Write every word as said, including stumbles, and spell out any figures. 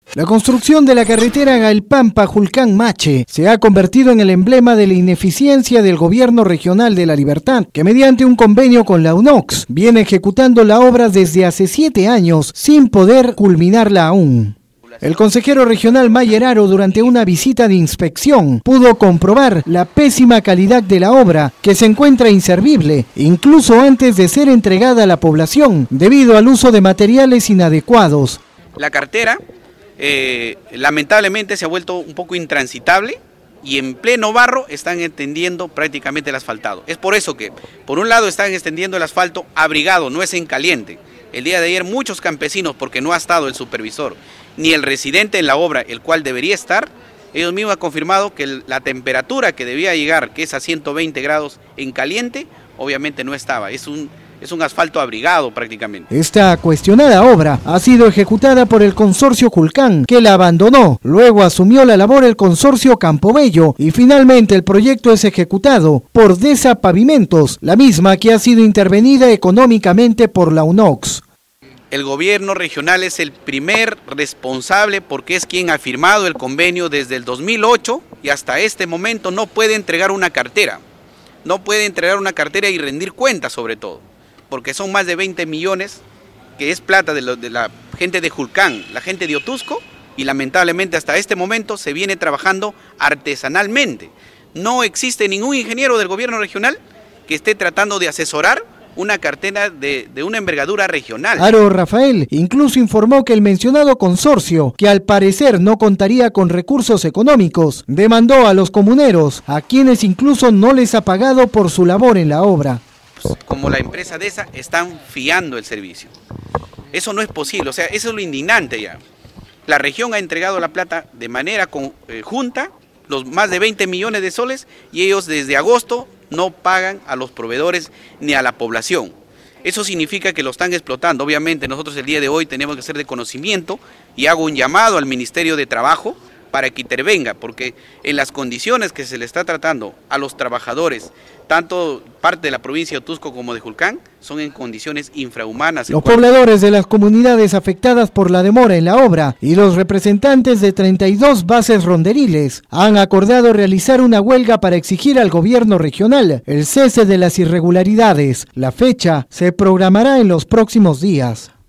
La construcción de la carretera Galpampa-Julcán-Mache se ha convertido en el emblema de la ineficiencia del gobierno regional de La Libertad, que mediante un convenio con la U N O X viene ejecutando la obra desde hace siete años sin poder culminarla aún. El consejero regional Mayeraro, durante una visita de inspección, pudo comprobar la pésima calidad de la obra, que se encuentra inservible, incluso antes de ser entregada a la población, debido al uso de materiales inadecuados. La carretera eh, lamentablemente se ha vuelto un poco intransitable y en pleno barro están extendiendo prácticamente el asfaltado. Es por eso que, por un lado, están extendiendo el asfalto abrigado, no es en caliente. El día de ayer muchos campesinos, porque no ha estado el supervisor ni el residente en la obra, el cual debería estar, ellos mismos han confirmado que la temperatura que debía llegar, que es a ciento veinte grados en caliente, obviamente no estaba. Es un, es un asfalto abrigado prácticamente. Esta cuestionada obra ha sido ejecutada por el consorcio Julcán, que la abandonó. Luego asumió la labor el consorcio Campobello y finalmente el proyecto es ejecutado por Desa Pavimentos, la misma que ha sido intervenida económicamente por la U N O X. El gobierno regional es el primer responsable porque es quien ha firmado el convenio desde el dos mil ocho y hasta este momento no puede entregar una cartera. No puede entregar una cartera y rendir cuentas sobre todo, porque son más de veinte millones que es plata de, lo, de la gente de Julcán, la gente de Otusco, y lamentablemente hasta este momento se viene trabajando artesanalmente. No existe ningún ingeniero del gobierno regional que esté tratando de asesorar una cartera de, de una envergadura regional. Aro Rafael incluso informó que el mencionado consorcio, que al parecer no contaría con recursos económicos, demandó a los comuneros, a quienes incluso no les ha pagado por su labor en la obra. Pues, como la empresa Desa están fiando el servicio. Eso no es posible, o sea, eso es lo indignante ya. La región ha entregado la plata de manera conjunta, eh, los más de veinte millones de soles, y ellos desde agosto no pagan a los proveedores ni a la población. Eso significa que lo están explotando. Obviamente nosotros el día de hoy tenemos que ser de conocimiento y hago un llamado al Ministerio de Trabajo para que intervenga, porque en las condiciones que se le está tratando a los trabajadores, tanto parte de la provincia de Otusco como de Julcán, son en condiciones infrahumanas. Los pobladores de las comunidades afectadas por la demora en la obra y los representantes de treinta y dos bases ronderiles han acordado realizar una huelga para exigir al gobierno regional el cese de las irregularidades. La fecha se programará en los próximos días.